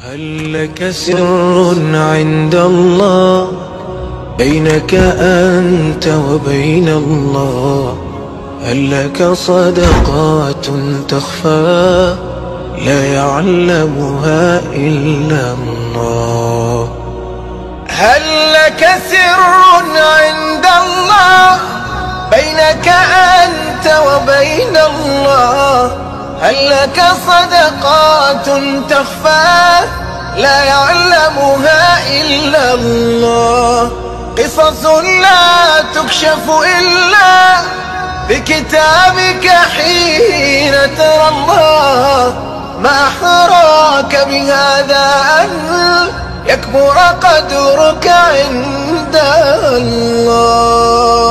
هل لك سر عند الله بينك أنت وبين الله؟ هل لك صدقات تخفى لا يعلمها إلا الله؟ هل لك سر عند الله بينك أنت وبين الله؟ هل لك صدقات تخفى لا يعلمها إلا الله؟ قصص لا تكشف إلا بكتابك حين ترى الله. ما أحراك بهذا أن يكبر قدرك عند الله.